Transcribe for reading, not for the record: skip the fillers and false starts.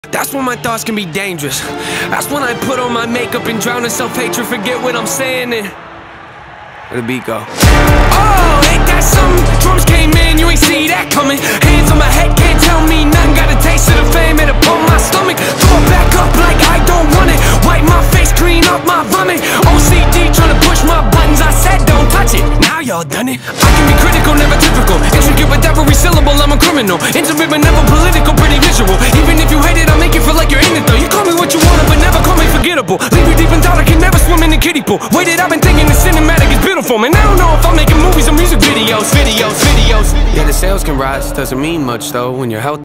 That's when my thoughts can be dangerous. That's when I put on my makeup and drown in self-hatred. Forget what I'm saying and where the beat go? Oh, ain't that something? Drums came in, you ain't see that coming. Hands on my head, can't tell me nothing. Got a taste of the fame, it'll pull my stomach. Throw it back up like I don't want it. Wipe my face, clean up my vomit. OCD trying to push my buttons, I said don't touch it. Now y'all done it. I can be critical, never typical. Intricate with every syllable, I'm a criminal. Intimate but never political, pretty visual. Even if you hate it, I'll make you feel like you're in it though. You call me what you want, but never call me forgettable. Leave you deep in thought, I can never swim in the kiddie pool. Waited, I've been thinking the cinematic is beautiful. Man, I don't know if I'm making movies or music videos. Yeah, the sales can rise, doesn't mean much though when you're healthy.